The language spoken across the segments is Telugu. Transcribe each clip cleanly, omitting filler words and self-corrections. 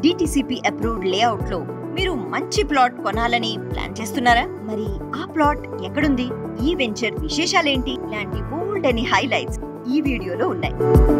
DTCP అప్రూవ్డ్ లేఅవుట్ లో మీరు మంచి ప్లాట్ కొనాలని ప్లాన్ చేస్తున్నారా? మరి ఆ ప్లాట్ ఎక్కడుంది? ఈ వెంచర్ విశేషాలేంటి? ఇలాంటి బోల్డ్ అని హైలైట్స్ ఈ వీడియోలో ఉన్నాయి.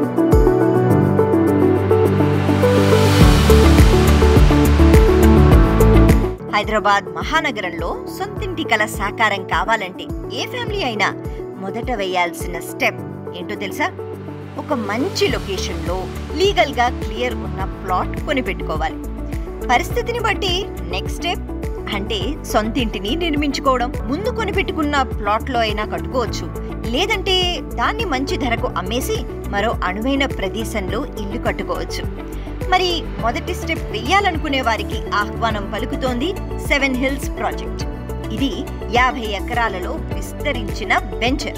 హైదరాబాద్ మహానగరంలో సొంతింటి కల సాకారం కావాలంటే ఏ ఫ్యామిలీ అయినా మొదట వేయాల్సిన స్టెప్ ఏంటో తెలుసా? ఒక మంచి లొకేషన్లో లీగల్గా క్లియర్ ఉన్న ప్లాట్ కొనిపెట్టుకోవాలి. పరిస్థితిని బట్టి నెక్స్ట్ స్టెప్ అంటే సొంతింటిని నిర్మించుకోవడం. ముందు కొనిపెట్టుకున్న ప్లాట్లో అయినా కట్టుకోవచ్చు, లేదంటే దాన్ని మంచి ధరకు అమ్మేసి మరో అనువైన ప్రదేశంలో ఇల్లు కట్టుకోవచ్చు. మరి మొదటి స్టెప్ వెయ్యాలనుకునే వారికి ఆహ్వానం పలుకుతోంది 7 Hills ప్రాజెక్ట్. ఇది 50 ఎకరాలలో విస్తరించిన వెంచర్.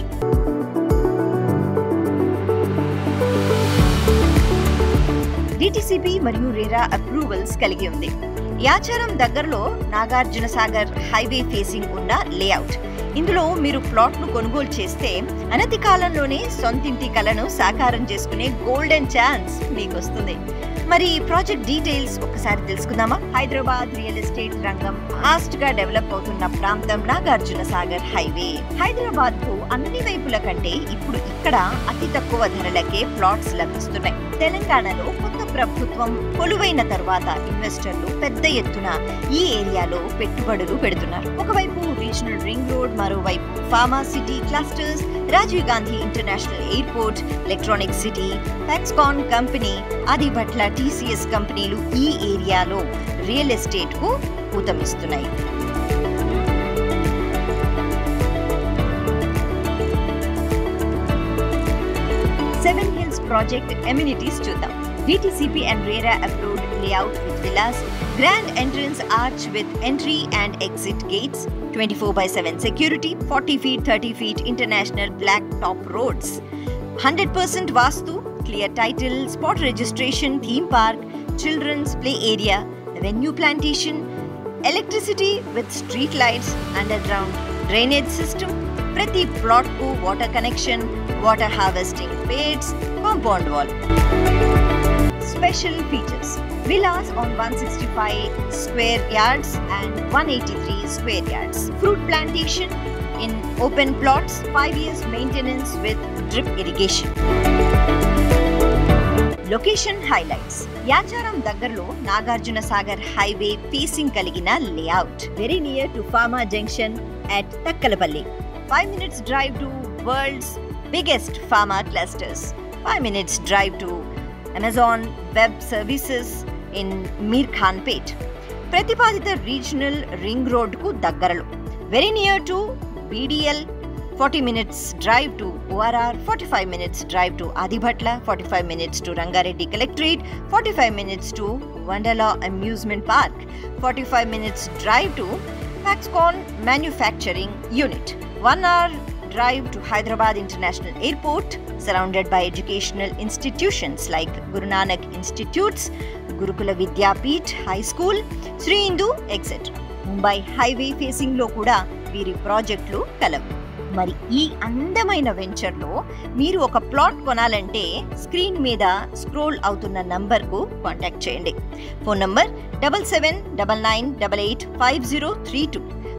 DTCP మరియు RERA అప్రూవల్స్ కలిగి ఉంది. యాచారం దగ్గరలో నాగార్జున సాగర్ హైవే ఫేసింగ్ ఉన్న లేఅవుట్. ఇందులో మీరు ప్లాట్ను కొనుగోలు చేస్తే అనతి కాలంలోనే సొంతింటి కలను సాకారం చేసుకునే గోల్డెన్ ఛాన్స్ మీకు వస్తుంది. మరి ప్రాజెక్ట్ డీటెయిల్స్ ఒకసారి తెలుసుకుందామా? హైదరాబాద్ రియల్ ఎస్టేట్ రంగం ఫాస్ట్ గా డెవలప్ అవుతున్న ప్రాంతం నాగార్జున సాగర్ హైవే. హైదరాబాద్ కు అన్ని వైపుల కంటే ఇప్పుడు ఇక్కడ అతి తక్కువ ధరలకే ప్లాట్స్ లభిస్తున్నాయి. తెలంగాణలో కొత్త ప్రభుత్వం కొలువైన తర్వాత ఇన్వెస్టర్లు పెద్ద ఎత్తున ఈ ఏరియాలో పెట్టుబడులు పెడుతున్నారు. ఒకవైపు రీజనల్ రింగ్ రోడ్, మరోవైపు pharma city clusters, Rajiv Gandhi international airport, electronic city, Foxconn company, Adibatla TCS కంపెనీలు ఈ ఏరియాలో రియల్ ఎస్టేట్ కు ఊతమిస్తున్నాయి. Seven Hills ప్రాజెక్ట్ ఎమ్యూనిటీస్ చూద్దాం. DTCP and RERA approved layout with villas, grand entrance arch with entry and exit gates, 24/7 security, 40 feet, 30 feet international black top roads, 100% vastu, clear title, spot registration, theme park, children's play area, venue plantation, electricity with street lights, underground drainage system, prati plot ku water connection, water harvesting beds, compound wall. Special features: villas on 165 square yards and 183 square yards, fruit plantation in open plots, 5 years maintenance with drip irrigation. Location highlights: Yacharam దగ్గరలో నాగార్జున సాగర్ హైవే ఫేసింగ్ కలిగిన layout. Very near to pharma junction at Takkalapalli. 5 minutes drive to world's biggest pharma clusters. 5 minutes drive to Amazon Web Services in Mir Khanpet. ప్రతిపాదిత రీజనల్ రింగ్ రోడ్ కు దగ్గరలో. Very near to BDL. 40 minutes drive to ORR, 45 minutes drive to Adibhatla, 45 minutes to Rangareddy Collectorate, 45 minutes to Wonderla Amusement Park, 45 minutes drive to Foxconn Manufacturing Unit, 1 hour drive to Hyderabad International Airport, surrounded by educational institutions like Guru Nanak Institutes, Gurukula Vidyapeeth High School, Sri Hindu, etc. Mumbai highway facing లో కూడా వీరి ప్రాజెక్టులు కలవు. మరి ఈ అందమైన వెంచర్లో మీరు ఒక ప్లాట్ కొనాలంటే స్క్రీన్ మీద స్క్రోల్ అవుతున్న నంబర్కు కాంటాక్ట్ చేయండి. Phone number 7799885032.